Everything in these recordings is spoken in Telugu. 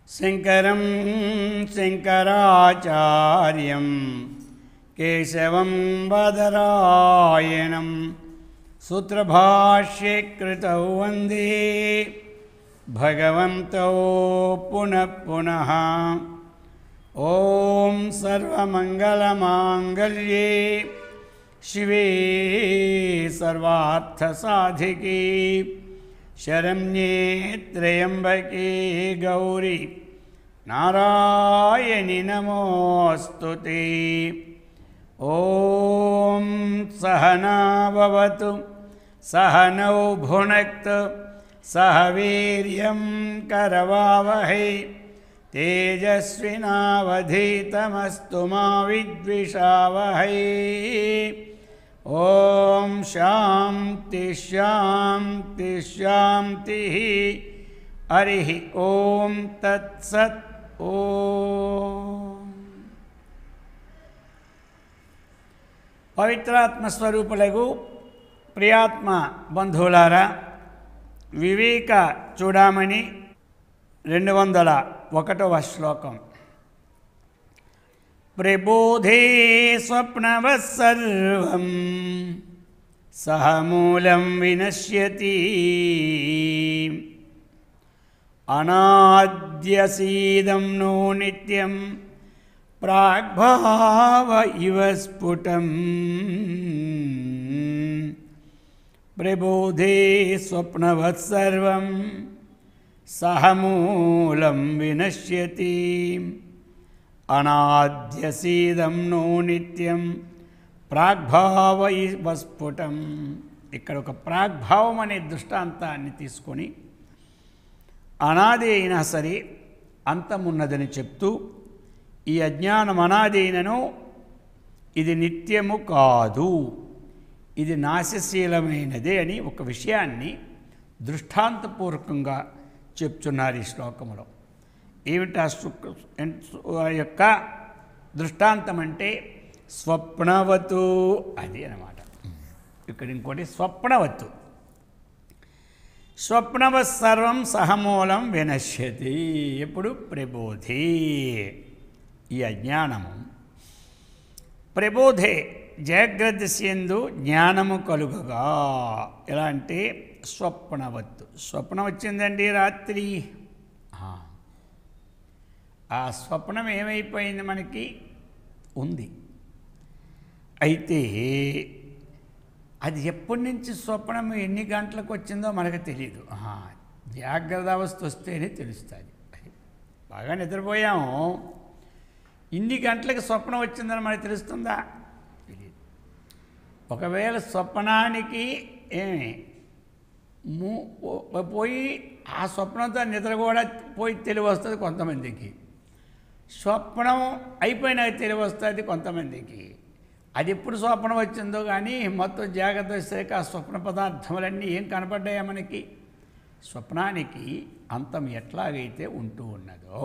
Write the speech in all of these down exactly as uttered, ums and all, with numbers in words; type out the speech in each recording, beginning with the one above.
శంకరం శంకరాచార్యం కేశవం బాదరాయణం సూత్రభాష్యే కృతౌ వందే భగవంతో పునః పునః. ఓం సర్వమంగళమాంగళ్యే శివే సర్వార్థసాధికే శరణ్యే త్రయంబకే గౌరీ నారాయణి నమోస్తుతే. ఓం సహనా భవతు సహనౌ భునక్తు సహ వీర్యం కరవావహై తేజస్వినావధీతమస్తు మా విద్విషావహై. ఓం శాంతి శాంతి శాంతి. హరి ఓం తత్సత్. ఓం పవిత్రాత్మస్వరూపులకు ప్రియాత్మ బంధువులారా, వివేక చూడామణి రెండు వందల ఒకటవ శ్లోకం. ప్రబోధే స్వప్నవత్ సర్వం సహ మూలం వినశ్యతి అనాద్యసీదం నో నిత్యం ప్రాగ్భావ ఇవ స్ఫుటం. ప్రబోధే స్వప్నవత్ సర్వం సహ మూలం వినశ్యతి అనాద్యసీదం నో నిత్యం ప్రాగ్భావ ఇవ స్ఫుటం. ఇక్కడ ఒక ప్రాగ్భావం అనే దృష్టాంతాన్ని తీసుకొని అనాది అయినా సరే అంతమున్నదని చెప్తూ, ఈ అజ్ఞానం అనాది అయినను ఇది నిత్యము కాదు, ఇది నాశశీలమైనదే అని ఒక విషయాన్ని దృష్టాంతపూర్వకంగా చెప్తున్నారు ఈ శ్లోకంలో. ఏమిటా ఆ యొక్క దృష్టాంతం అంటే స్వప్నవతు అది అన్నమాట. ఇక్కడ ఇంకోటి స్వప్నవతు. స్వప్నవత్ సర్వం సహమూలం వినశ్యతి. ఎప్పుడు ప్రబోధే, ఈ అజ్ఞానము ప్రబోధే జాగ్రత్తస్యందు జ్ఞానము కలుగగా. ఎలా అంటే స్వప్నవత్తు. స్వప్నం వచ్చిందండి రాత్రి, ఆ స్వప్నం ఏమైపోయింది మనకి ఉంది. అయితే అది ఎప్పటి నుంచి స్వప్నం ఎన్ని గంటలకు వచ్చిందో మనకు తెలియదు. జాగ్రత్త అవస్థ వస్తేనే తెలుస్తుంది. బాగా నిద్రపోయాము, ఇన్ని గంటలకు స్వప్నం వచ్చిందని మనకు తెలుస్తుందా? తెలియదు. ఒకవేళ స్వప్నానికి ఏమి పోయి ఆ స్వప్నంతో నిద్ర కూడా పోయి తెలివి వస్తుంది కొంతమందికి, స్వప్నం అయిపోయినాక తెలివి వస్తుంది కొంతమందికి. అది ఎప్పుడు స్వప్నం వచ్చిందో కానీ మొత్తం జాగ్రత్త వచ్చాక ఆ స్వప్న పదార్థములన్నీ ఏం కనపడ్డాయా మనకి? స్వప్నానికి అంతం ఎట్లాగైతే ఉంటూ ఉన్నదో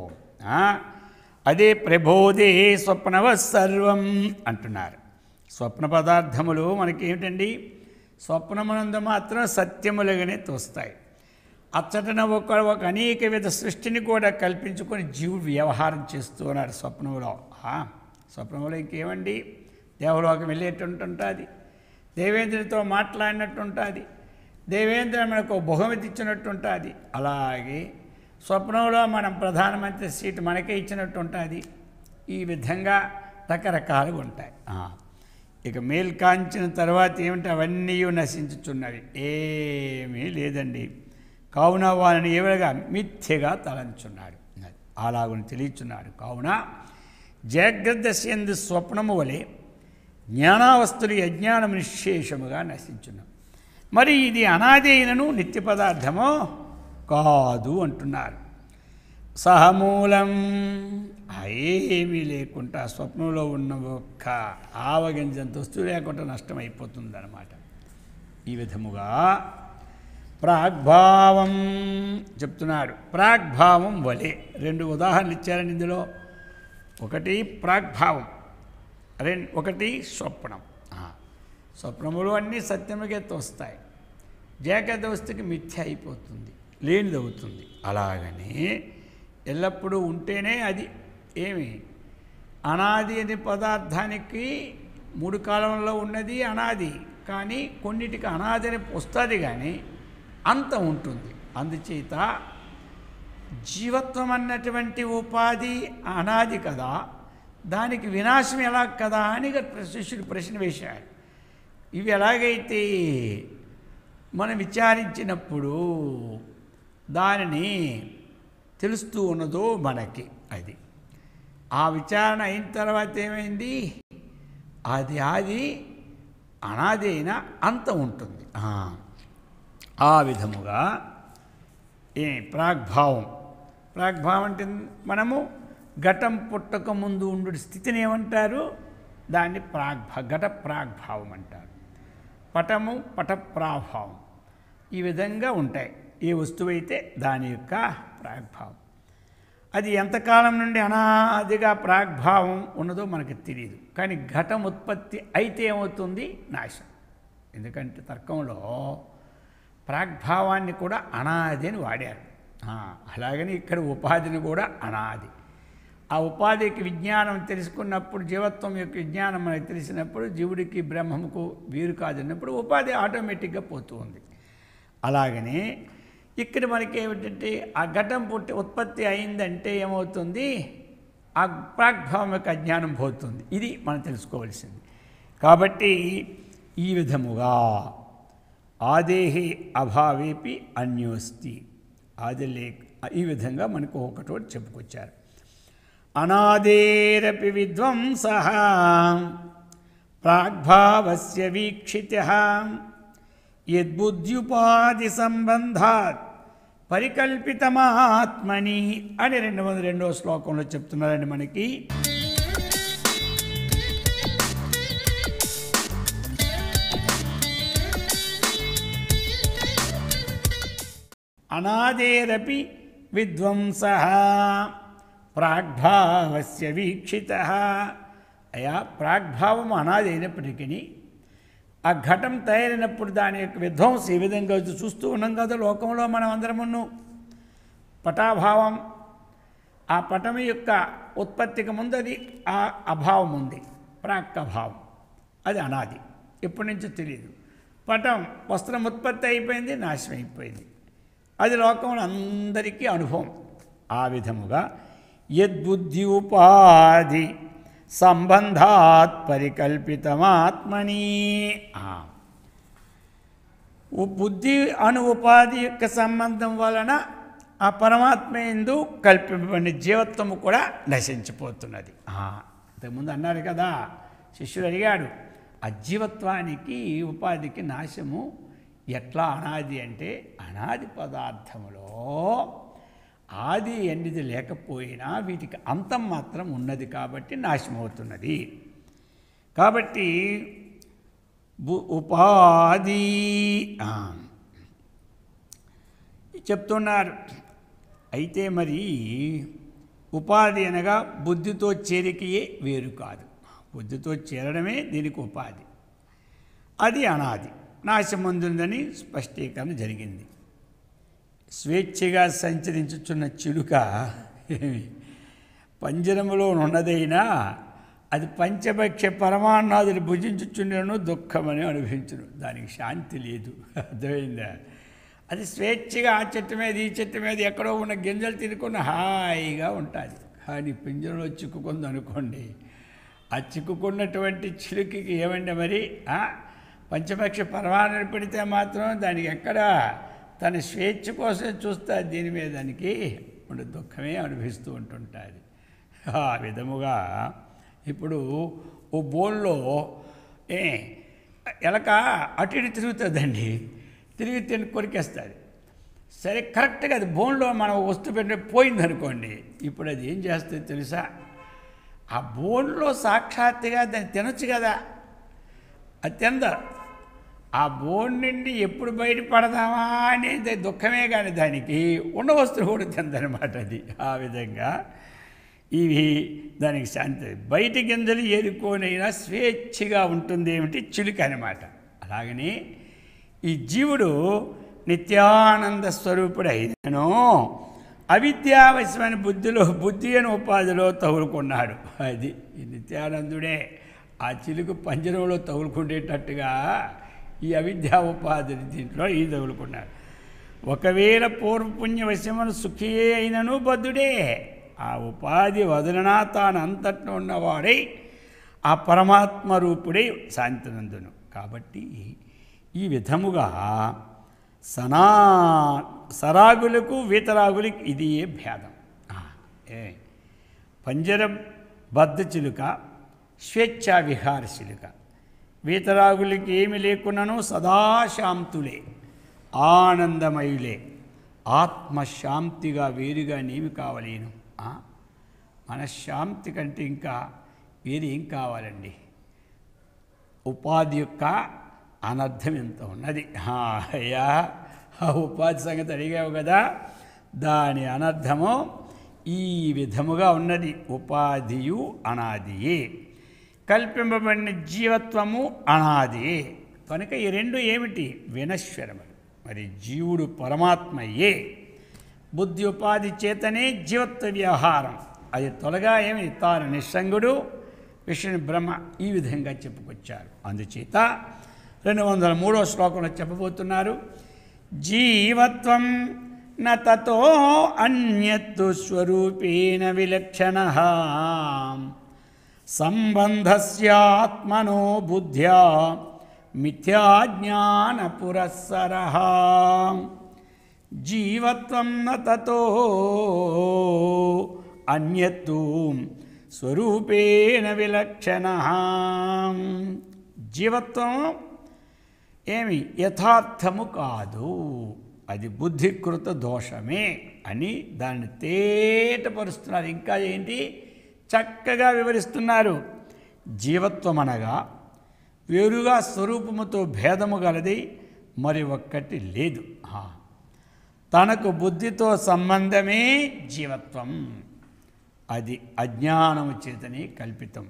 అదే ప్రబోధే స్వప్నవత్ సర్వం అంటున్నారు. స్వప్న పదార్థములు మనకి ఏమిటండి? స్వప్నమునందు మాత్రం సత్యములుగానే తోస్తాయి. అచ్చటన ఒక ఒక అనేక విధ సృష్టిని కూడా కల్పించుకొని జీవుడు వ్యవహారం చేస్తూ ఉన్నాడు స్వప్నంలో. స్వప్నంలో ఇంకేమండి? దేవలోకం వెళ్ళేటుంటుంది, దేవేంద్రునితో మాట్లాడినట్టు ఉంటుంది, దేవేంద్రుడు మనకు బహుమతి ఇచ్చినట్టు ఉంటుంది. అలాగే స్వప్నంలో మనం ప్రధానమంత్రి సీటు మనకే ఇచ్చినట్టు ఉంటుంది. ఈ విధంగా రకరకాలుగా ఉంటాయి. ఇక మేల్కాంచిన తర్వాత ఏమిటి? అవన్నీ నశించుచున్నవి, ఏమీ లేదండి. కావున వాళ్ళని ఎవరిగా మిథ్యగా తలంచున్నాడు, అలాగని తెలియచున్నాడు. కావున జాగ్రత్తస్యందు స్వప్నము వలె జ్ఞానావస్థలు అజ్ఞానం నిశ్శేషముగా నశించున్నాం. మరి ఇది అనాది అయినను నిత్య పదార్థమో కాదు అంటున్నారు. సహమూలం, ఏమీ లేకుండా స్వప్నంలో ఉన్న ఒక్క ఆవగింజంత వస్తువు లేకుండా నష్టమైపోతుంది అన్నమాట. ఈ విధముగా ప్రాగ్భావం చెప్తున్నాడు. ప్రాగ్భావం వలె రెండు ఉదాహరణలు ఇచ్చారని ఇందులో. ఒకటి ప్రాగ్భావం, రెండు ఒకటి స్వప్నం. స్వప్నములు అన్నీ సత్యముగా తోస్తాయి, జాగ్రత్త వస్తుకి మిథ్య అయిపోతుంది, లేనిదవుతుంది. అలాగనే ఎల్లప్పుడూ ఉంటేనే అది ఏమి అనాది అనే పదార్థానికి మూడు కాలంలో ఉన్నది అనాది, కానీ కొన్నిటికి అనాది అని వస్తుంది కానీ అంతం ఉంటుంది. అందుచేత జీవత్వం అన్నటువంటి ఉపాధి అనాది కదా, దానికి వినాశం ఎలా కదా అని శిష్యుడు ప్రశ్న వేశాడు. ఇవి ఎలాగైతే మనం విచారించినప్పుడు దానిని తెలుస్తూ ఉన్నదో మనకి, అది ఆ విచారణ అయిన తర్వాత ఏమైంది, అది అది అనాది అయినా అంతం ఉంటుంది. ఆ విధముగా ఏ ప్రాగ్భావం, ప్రాగ్భావం అంటే మనము ఘటం పుట్టక ముందు ఉండు స్థితిని ఏమంటారు, దాన్ని ప్రాగ్భా ఘట ప్రాగ్భావం అంటారు. పటము పట ప్రాభావం ఈ విధంగా ఉంటాయి. ఏ వస్తువు అయితే దాని యొక్క ప్రాగ్భావం. అది ఎంతకాలం నుండి అనాదిగా ప్రాగ్భావం ఉన్నదో మనకు తెలియదు, కానీ ఘటం ఉత్పత్తి అయితే ఏమవుతుంది, నాశం. ఎందుకంటే తర్కంలో ప్రాగ్భావాన్ని కూడా అనాది అని వాడారు. అలాగని ఇక్కడ ఉపాధిని కూడా అనాది. ఆ ఉపాధికి విజ్ఞానం తెలుసుకున్నప్పుడు, జీవత్వం యొక్క విజ్ఞానం మనకు తెలిసినప్పుడు జీవుడికి బ్రహ్మముకు వీరు కాదన్నప్పుడు ఉపాధి ఆటోమేటిక్గా పోతూ ఉంది. అలాగనే ఇక్కడ మనకి ఏమిటంటే ఆ ఘటం పుట్టి ఉత్పత్తి అయిందంటే ఏమవుతుంది, ఆ ప్రాగ్భావం యొక్క అజ్ఞానం పోతుంది. ఇది మనం తెలుసుకోవాల్సింది. కాబట్టి ఈ విధముగా ఆదేహి అభావేపి అన్యోస్తి, ఆది లేక ఈ విధంగా మనకు ఒకటోటి చెప్పుకొచ్చారు. అనాదేరపి విధ్వంసః ప్రాగ్భావస్య వీక్షితః యద్బుద్ధ్యుపాధి సంబంధాత్ పరికల్పితమాత్మని అని రెండు వందల రెండవ శ్లోకంలో చెప్తున్నారండి మనకి. అనాదేరపి విధ్వంసః ప్రాగ్భావస్య వీక్షితః. అయా ప్రాగ్భావం అనాది అయినప్పటికీ ఆ ఘటం తయారైనప్పుడు దాని యొక్క విధ్వంసం ఏ విధంగా చూస్తూ ఉన్నాం కదా లోకంలో మనం అందరమును. పటాభావం, ఆ పటం యొక్క ఉత్పత్తికి ముందు అది ఆ అభావం ఉంది, ప్రాక్కభావం, అది అనాది, ఎప్పటి నుంచో తెలియదు. పటం వస్త్రం ఉత్పత్తి అయిపోయింది, నాశనం అయిపోయింది, అది లోకంలో అందరికీ అనుభవం. ఆ విధముగా యద్బుద్ధి ఉపాధి సంబంధాత్ పరికల్పితమాత్మని, బుద్ధి అను ఉపాధి యొక్క సంబంధం వలన ఆ పరమాత్మ యందు కల్పింపబడిన జీవత్వము కూడా నశించిపోతున్నది. ఇంతకుముందు అన్నారు కదా, శిష్యుడు అడిగాడు, ఆ జీవత్వానికి ఉపాధికి నాశము ఎట్లా అనాది అంటే, అనాది పదార్థములో ఆది అనేది లేకపోయినా వీటికి అంతం మాత్రం ఉన్నది కాబట్టి నాశమవుతున్నది. కాబట్టి ఉపాధి చెప్తున్నారు. అయితే మరి ఉపాధి అనగా బుద్ధితో చేరికయే వేరు కాదు, బుద్ధితో చేరడమే దీనికి ఉపాధి. అది అనాది, నాశమందుందని స్పష్టీకరణ జరిగింది. స్వేచ్ఛగా సంచరించుచున్న చిలుక పంజరములో ఉన్నదైనా అది పంచభక్ష పరమాన్నాదుని భుజించుచుండెను దుఃఖమని అనుభవించును, దానికి శాంతి లేదు. అర్థమైందా? అది స్వేచ్ఛగా ఆ చెట్టు మీద ఈ చెట్టు మీద ఎక్కడో ఉన్న గింజలు తినుకున్న హాయిగా ఉంటుంది. కానీ పింజరంలో చిక్కుకుంది అనుకోండి, ఆ చిక్కుకున్నటువంటి చిలుకకి ఏమంటే మరి పంచభక్ష పరమాన్నాన్ని పెడితే మాత్రం దానికి ఎక్కడ తన స్వేచ్ఛ కోసం చూస్తే దీని మీద దానికి ఉండే దుఃఖమే అనుభవిస్తూ ఉంటుంటుంది. ఆ విధముగా ఇప్పుడు ఓ బోన్లో ఏ ఎలక అటు ఇటు తిరుగుతుందండి, తిరిగి తిని కొరికేస్తుంది. సరే కరెక్ట్గా అది బోన్లో మనం వస్తువు పెట్టి పోయిందనుకోండి, ఇప్పుడు అది ఏం చేస్తుంది తెలుసా, ఆ బోన్లో సాక్షాత్తుగా దాన్ని తినొచ్చు కదా, అది తిందా. ఆ బోన్ నుండి ఎప్పుడు బయటపడదామా అనేది దుఃఖమే కానీ దానికి ఉన్న వస్తువు కూడా తిందనమాట. అది ఆ విధంగా ఇవి దానికి శాంతి. బయట గింజలు ఏరుకోనైనా స్వేచ్ఛగా ఉంటుంది ఏమిటి, చిలుక అనమాట. అలాగని ఈ జీవుడు నిత్యానంద స్వరూపుడు అయినను అవిద్యావశమైన బుద్ధిలో బుద్ధి అని ఉపాధిలో తగులుకున్నాడు. అది నిత్యానందుడే ఆ చిలుకు పంజరంలో తగులుకునేటట్టుగా ఈ అవిద్యా ఉపాధి దీంట్లో ఈ తగులుకున్నాడు. ఒకవేళ పూర్వపుణ్యవశమును సుఖియే అయినను బద్ధుడే. ఆ ఉపాధి వదలనా తాను అంతట్లో ఉన్నవాడై ఆ పరమాత్మ రూపుడై శాంతినందును. కాబట్టి ఈ విధముగా సనా సరాగులకు వీతరాగులకు ఇది ఏ భేదం. ఏ పంజరబద్ధ చిలుక స్వేచ్ఛా విహార చిలుక. వీతరాగులకి ఏమి లేకున్నాను సదాశాంతులే, ఆనందమయులే, ఆత్మశాంతిగా వేరుగా నేమి కావలేను. మనశ్శాంతి కంటే ఇంకా వేరు ఏం కావాలండి? ఉపాధి యొక్క అనర్థం ఎంత ఉన్నది. అయ్యా ఆ ఉపాధి సంగతి అడిగావు కదా, దాని అనర్థము ఈ విధముగా ఉన్నది. ఉపాధియు అనాదియే, కల్పింపబడిన జీవత్వము అనాదియే. కనుక ఈ రెండు ఏమిటి? వినశ్వరములు. మరి జీవుడు పరమాత్మయే. బుద్ధి ఉపాధి చేతనే జీవత్వ వ్యవహారం. అది తొలగా ఏమి తాను నిస్సంగుడు, విష్ణు బ్రహ్మ. ఈ విధంగా చెప్పుకొచ్చారు. అందుచేత రెండు వందల మూడవ శ్లోకంలో చెప్పబోతున్నారు. జీవత్వం న తతో అన్యత్తు స్వరూపేణ విలక్షణః సంబంధస్యాత్మనో బుద్ధ్యా మిథ్యాజ్ఞాన పురస్సరః. జీవత్వం న తతో అన్యత్తు స్వరూపేణ విలక్షణః. జీవత్వం ఏమి యథార్థము కాదు, అది బుద్ధికృత దోషమే అని దాన్ని తేటపరుస్తున్నారు. ఇంకా ఏంటి చక్కగా వివరిస్తున్నారు. జీవత్వం అనగా వేరుగా స్వరూపముతో భేదము గలది మరి ఒక్కటి లేదు. తనకు బుద్ధితో సంబంధమే జీవత్వం. అది అజ్ఞానము చేతనే కల్పితం,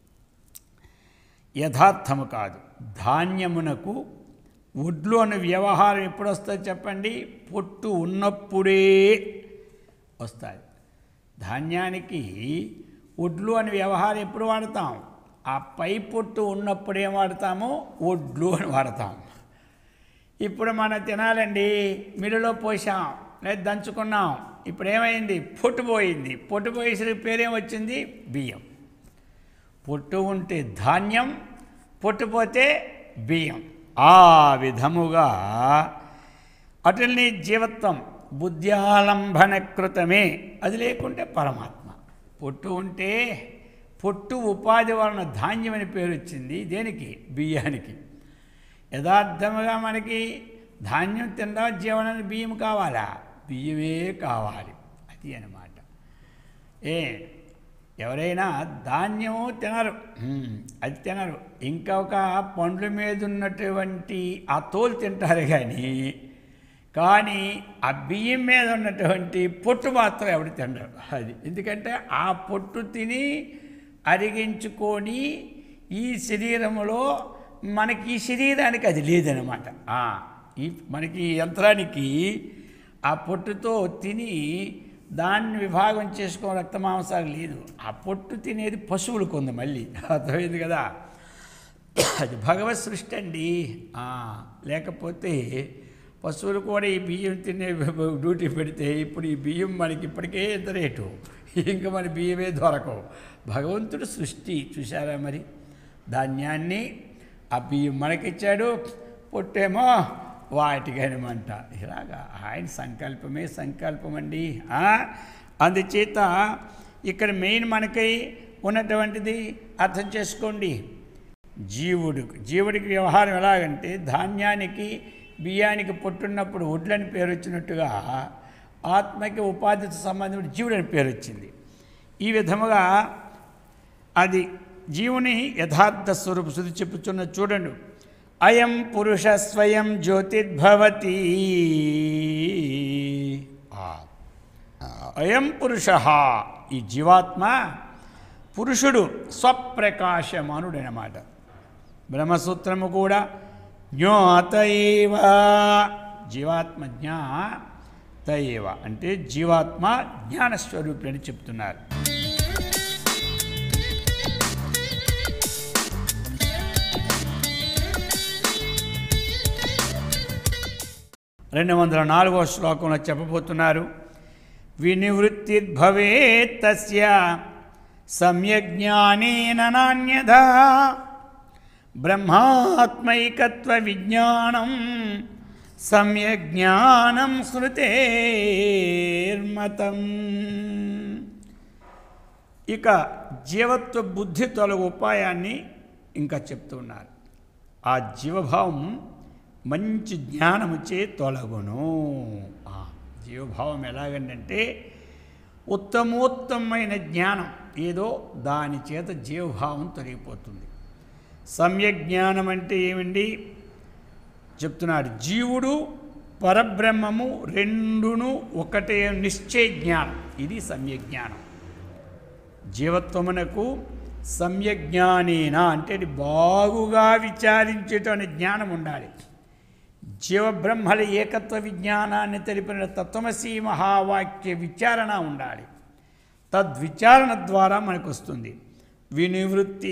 యథార్థము కాదు. ధాన్యమునకు ఒడ్లు అనే వ్యవహారం ఎప్పుడు వస్తుంది చెప్పండి? పొట్టు ఉన్నప్పుడే వస్తుంది. ధాన్యానికి ఒడ్లు అనే వ్యవహారం ఎప్పుడు వాడతాం? ఆ పై పొట్టు ఉన్నప్పుడే వాడతాము, ఒడ్లు అని వాడతాం. ఇప్పుడు మనం తినాలండి, మిల్లులో పోసాం లేదా దంచుకున్నాం, ఇప్పుడు ఏమైంది? పొట్టు పోయింది. పొట్టు పోయేసరికి పేరేమొచ్చింది? బియ్యం. పొట్టు ఉంటే ధాన్యం, పొట్టుపోతే బియ్యం. ఆ విధముగా అటుల్ని జీవత్వం బుద్ధ్యాలంబన కృతమే, అది లేకుంటే పరమాత్మ. పొట్టు ఉంటే పొట్టు ఉపాధి వలన ధాన్యం అని పేరు వచ్చింది. దేనికి? బియ్యానికి. యథార్థముగా మనకి ధాన్యం తిండా జీవనానికి బియ్యం కావాలా? బియ్యమే కావాలి. అది అన్నమాట. ఏ ఎవరైనా ధాన్యము తినరు, అది తినరు. ఇంకొక పండ్ల మీద ఉన్నటువంటి ఆ తోలు తింటారు కానీ కానీ ఆ బియ్యం మీద ఉన్నటువంటి పొట్టు మాత్రం ఎవడు తినరు. అది ఎందుకంటే ఆ పొట్టు తిని అరిగించుకొని ఈ శరీరంలో మనకి ఈ శరీరానికి అది లేదనమాట. ఈ మనకి యంత్రానికి ఆ పొట్టుతో తిని దాన్ని విభాగం చేసుకో రక్తమాంసాలు లేదు. ఆ పొట్టు తినేది పశువులకు ఉంది. మళ్ళీ అర్థమైంది కదా, అది భగవత్ సృష్టి అండి. లేకపోతే పశువులు కూడా ఈ బియ్యం తినే డ్యూటీ పెడితే ఇప్పుడు ఈ బియ్యం మనకి ఇప్పటికే ఎంత రేటు, ఇంకా మన బియ్యమే దొరకవు. భగవంతుడు సృష్టి చూశారా మరి? ధాన్యాన్ని ఆ బియ్యం మనకిచ్చాడు, పొట్టేమో వాటికనమంట. ఇలాగా ఆయన సంకల్పమే సంకల్పం అండి. అందుచేత ఇక్కడ మెయిన్ మనకై ఉన్నటువంటిది అర్థం చేసుకోండి. జీవుడు జీవుడికి వ్యవహారం ఎలాగంటే ధాన్యానికి బియ్యానికి పొట్టున్నప్పుడు ఒడ్లని పేరు వచ్చినట్టుగా ఆత్మకి ఉపాధితో సంబంధించిన జీవుడని పేరు వచ్చింది. ఈ విధముగా అది జీవుని యథార్థ స్వరూప శుద్ధి చెప్పుచున్న చూడండి. అయం పురుష స్వయం జ్యోతిర్భవతి. అయం పురుష, ఈ జీవాత్మ పురుషుడు స్వప్రకాశమానుడనమాట. బ్రహ్మసూత్రము కూడా జ్ఞాత ఏవ, జీవాత్మ జ్ఞా తయేవ అంటే జీవాత్మ జ్ఞానస్వరూపి అని చెప్తున్నారు. రెండు వందల నాలుగవ శ్లోకంలో చెప్పబోతున్నారు. వినివృత్తిర్భవేత్ తస్య సమ్యజ్ఞానేన నాన్యథా బ్రహ్మాత్మైకత్వ విజ్ఞానం సమ్యజ్ఞానం స్మృతేర్మతం. ఇక జీవత్వ బుద్ధి తొలగు ఉపాయాన్ని ఇంకా చెప్తున్నారు. ఆ జీవభావం మంచి జ్ఞానముచే తొలగును. జీవభావం ఎలాగంటే ఉత్తమోత్తమైన జ్ఞానం ఏదో దాని చేత జీవభావం తొలగిపోతుంది. సమ్యక్ జ్ఞానం అంటే ఏమండి చెప్తున్నాడు. జీవుడు పరబ్రహ్మము రెండును ఒకటే నిశ్చయ జ్ఞానం, ఇది సమ్యక్ జ్ఞానం. జీవత్వమునకు సమ్యక్ జ్ఞానేన అంటే బాగుగా విచారించేటనే జ్ఞానం ఉండాలి. జీవబ్రహ్మల ఏకత్వ విజ్ఞానాన్ని తెలిపిన తత్వమసి మహావాక్య విచారణ ఉండాలి. తద్విచారణ ద్వారా మనకు వస్తుంది. వినివృత్తి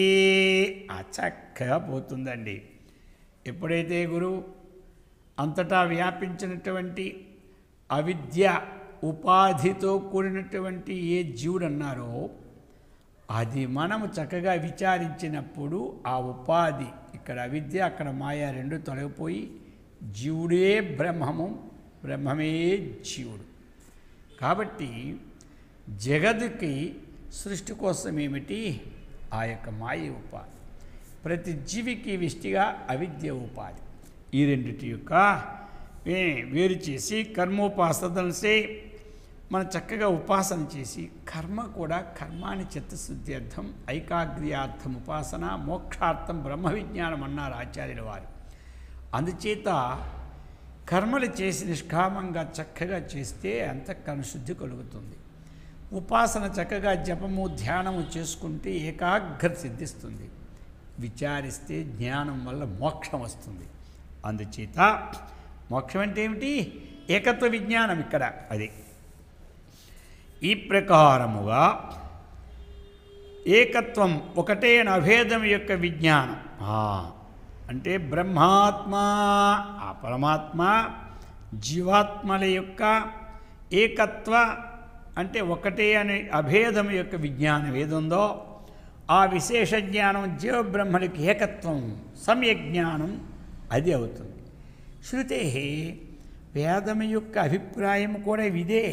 చక్కగా పోతుందండి. ఎప్పుడైతే గురువు అంతటా వ్యాపించినటువంటి అవిద్య ఉపాధితో కూడినటువంటి ఏ జీవుడు అన్నారో అది మనము చక్కగా విచారించినప్పుడు ఆ ఉపాధి, ఇక్కడ అవిద్య అక్కడ మాయ రెండు తొలగిపోయి జీవుడే బ్రహ్మము, బ్రహ్మమే జీవుడు. కాబట్టి జగత్తుకి సృష్టి కోసం ఏమిటి? ఆ యొక్క మాయ ఉపాధి. ప్రతి జీవికి విష్టిగా అవిద్య ఉపాధి. ఈ రెండిటి యొక్క వేరు చేసి కర్మోపాసనసే మనం చక్కగా ఉపాసన చేసి కర్మ కూడా కర్మాని చిత్తశుద్ధ్యర్థం ఐకాగ్ర్యార్థం ఉపాసన మోక్షార్థం బ్రహ్మ విజ్ఞానం అన్నారు ఆచార్యుల వారు. అందుచేత కర్మలు చేసి నిష్కామంగా చక్కగా చేస్తే అంతఃకరణ శుద్ధి కలుగుతుంది. ఉపాసన చక్కగా జపము ధ్యానము చేసుకుంటే ఏకాగ్రత సిద్ధిస్తుంది. విచారిస్తే జ్ఞానం వల్ల మోక్షం వస్తుంది. అందుచేత మోక్షం అంటే ఏమిటి? ఏకత్వ విజ్ఞానం. ఇక్కడ అది ఈ ప్రకారముగా ఏకత్వం ఒకటే అభేదం యొక్క విజ్ఞానం అంటే బ్రహ్మాత్మ ఆ పరమాత్మ జీవాత్మల యొక్క ఏకత్వ అంటే ఒకటే అనే అభేదం యొక్క విజ్ఞానం ఏదుందో ఆ విశేష జ్ఞానం జీవబ్రహ్మలకి ఏకత్వం సమ్యక్ జ్ఞానం అది అవుతుంది. శృతే వేదం యొక్క అభిప్రాయం కూడా ఇదే.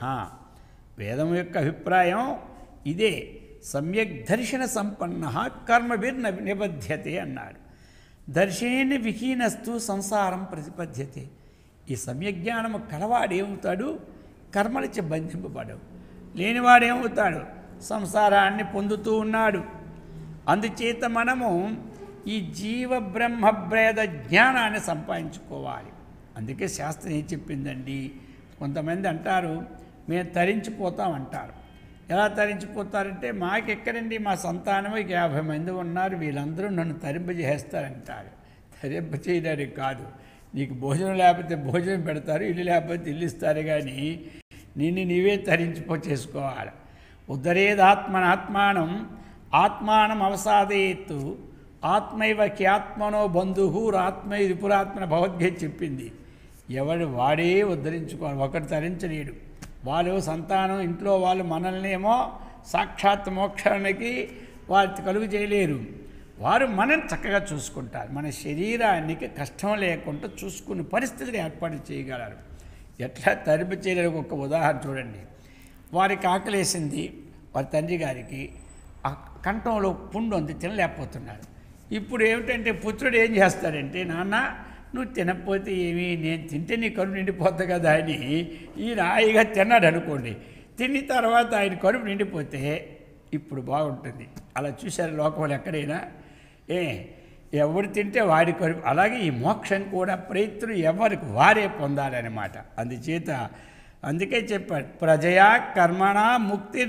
వేదం యొక్క అభిప్రాయం ఇదే. సమ్యక్ దర్శన సంపన్న కర్మభిర్ నిబధ్యతే అన్నాడు. దర్శనేన విహీనస్తు సంసారం ప్రతిపద్యతే. ఈ సమ్యజ్ఞానము కలవాడేమవుతాడు? కర్మలచే బంధింపబడవు. లేనివాడేమవుతాడు? సంసారాన్ని పొందుతూ ఉన్నాడు. అందుచేత మనము ఈ జీవ బ్రహ్మ భేద జ్ఞానాన్ని సంపాదించుకోవాలి. అందుకే శాస్త్రం ఏం చెప్పిందండి? కొంతమంది అంటారు మేము తరించిపోతామంటారు. ఎలా తరించిపోతారంటే మాకెక్కడండి, మా సంతానం ఇక యాభై మంది ఉన్నారు, వీళ్ళందరూ నన్ను తరింపజేస్తారంటారు. తరింపచేయడానికి కాదు, నీకు భోజనం లేకపోతే భోజనం పెడతారు, ఇల్లు లేకపోతే ఇల్లు ఇస్తారు. కానీ నిన్ను నీవే తరించిపో చేసుకోవాలి. ఉద్ధరేదాత్మనాత్మానం ఆత్మానం అవసాదయేత్తు ఆత్మైవ క్యాత్మనో బంధువు ఆత్మై విపురాత్మన భగవద్గీత చెప్పింది. ఎవడు వాడే ఉద్ధరించుకోవాలి, ఒకటి తరించలేడు. వాళ్ళు సంతానం ఇంట్లో వాళ్ళు మనల్నేమో సాక్షాత్ మోక్షానికి వారి కలుగు చేయలేరు. వారు మనం చక్కగా చూసుకుంటారు. మన శరీరానికి కష్టం లేకుండా చూసుకునే పరిస్థితిని ఏర్పాటు చేయగలరు. ఎట్లా తరింపు చేయలేరు? ఒక ఉదాహరణ చూడండి. వారికి ఆకలేసింది, వారి తండ్రి గారికి ఆ కంఠంలో పుండు ఉంది, తినలేకపోతున్నారు. ఇప్పుడు ఏమిటంటే పుత్రుడు ఏం చేస్తాడంటే, నాన్న నువ్వు తినకపోతే ఏమి, నేను తింటే నీ కడుపు నిండిపోద్ది కదా అని ఈయన హాయిగా తిన్నాడు అనుకోండి. తిన్న తర్వాత ఆయన కడుపు నిండిపోతే ఇప్పుడు బాగుంటుంది. అలా చూశారు లోకంలో ఎక్కడైనా? ఏ ఎవరు తింటే వాడి కడుపు. అలాగే ఈ మోక్షం కూడా ప్రయత్నం ఎవరికి వారే పొందాలన్నమాట. అందుచేత అందుకే చెప్పాడు ప్రజయా కర్మణ ముక్తి.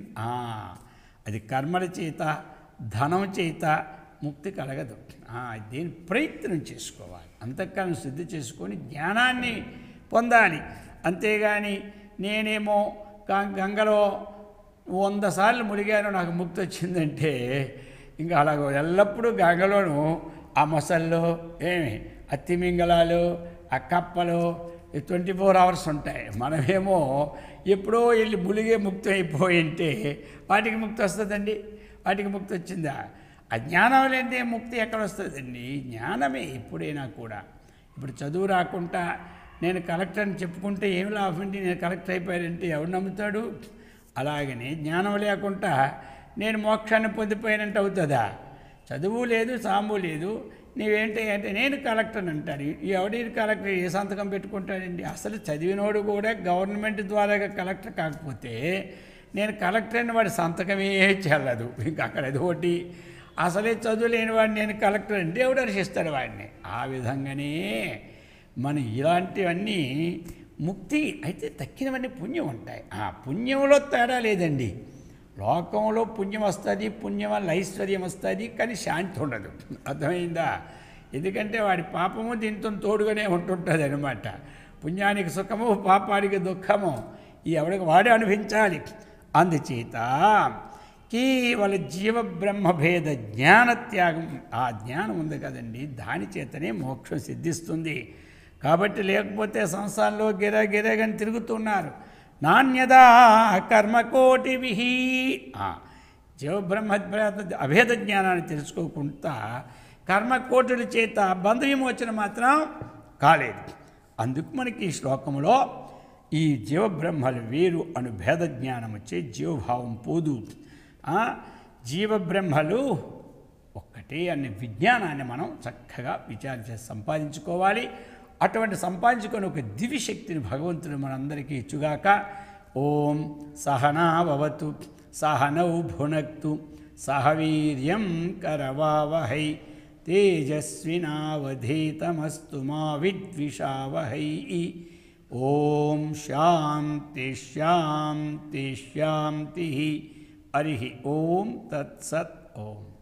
అది కర్మల చేత ధనం చేత ముక్తి కలగదు. దీన్ని ప్రయత్నం చేసుకోవాలి. అంతఃకరణ శుద్ధి చేసుకొని జ్ఞానాన్ని పొందాలి. అంతేగాని నేనేమో గంగలో వంద సార్లు మునిగాను నాకు ముక్తి వచ్చిందంటే ఇంకా అలా ఎల్లప్పుడూ గంగలోను ఆ మొసళ్ళు ఏమి ఆ తిమింగలాలు ఆ కప్పలు ట్వంటీ ఫోర్ అవర్స్ ఉంటాయి. మనమేమో ఎప్పుడో వెళ్ళి ములిగే ముక్తి అయిపోయింటే వాటికి ముక్తి వస్తుందండి? వాటికి ముక్తి వచ్చిందా? అజ్ఞానం లేదే ముక్తి ఎక్కడ వస్తుందండి? జ్ఞానమే ఎప్పుడైనా కూడా. ఇప్పుడు చదువు రాకుండా నేను కలెక్టర్ అని చెప్పుకుంటే ఏమి లాభం అండి? నేను కలెక్టర్ అయిపోయానంటే ఎవరు నమ్ముతాడు? అలాగనే జ్ఞానం లేకుండా నేను మోక్షాన్ని పొందిపోయానంటే అవుతుందా? చదువు లేదు, సాంబు లేదు, నీవేంటి అంటే నేను కలెక్టర్ అంటాడు. ఎవడి కలెక్టర్ ఏ సంతకం పెట్టుకుంటాడండి? అసలు చదివినోడు కూడా గవర్నమెంట్ ద్వారా కలెక్టర్ కాకపోతే నేను కలెక్టర్ అని వాడి సంతకమే చెల్లదు. ఇంకా అక్కడ అదొకటి. అసలే చదువు లేని వాడిని నేను కలెక్టర్ అంటే ఎవడు హర్షిస్తాడు వాడిని? ఆ విధంగానే మనం ఇలాంటివన్నీ ముక్తి అయితే తక్కినవన్నీ పుణ్యం ఉంటాయి. ఆ పుణ్యంలో తేడా లేదండి. లోకంలో పుణ్యం వస్తుంది, పుణ్యం వల్ల ఐశ్వర్యం వస్తుంది, కానీ శాంతి ఉండదు. అర్థమైందా? ఎందుకంటే వాడి పాపము దీంతో తోడుగానే ఉంటుంటుంది అనమాట. పుణ్యానికి సుఖము, పాపానికి దుఃఖము ఈ ఎవడికి వాడే అనుభవించాలి. అందుచేత కేవల జీవబ్రహ్మభేద జ్ఞానత్యాగం, ఆ జ్ఞానం ఉంది కదండి, దాని చేతనే మోక్షం సిద్ధిస్తుంది. కాబట్టి లేకపోతే సంసారంలో గిర గిరగని తిరుగుతున్నారు. నాణ్యదా కర్మకోటిభి, జీవబ్రహ్మ అభేద జ్ఞానాన్ని తెలుసుకోకుండా కర్మకోటుల చేత బంధ విమోచన మాత్రం కాలేదు. అందుకు మనకి ఈ శ్లోకంలో ఈ జీవబ్రహ్మలు వేరు అను భేద జ్ఞానం వచ్చే జీవభావం పోదు. జీవబ్రహ్మలు ఒక్కటే అనే విజ్ఞానాన్ని మనం చక్కగా విచారం చేసి సంపాదించుకోవాలి. అటువంటి సంపాదించుకొని ఒక దివ్యశక్తిని భగవంతుడు మనందరికీ ఇచ్చుగాక. ఓం సహనావతు సహనౌ భునక్తు సహ వీర్యం కరవావహై తేజస్వినావధీతమస్తు మా విద్విషావహై. ఓం శాంతి శాంతి శాంతి. హరి ఓం తత్సత్. ఓం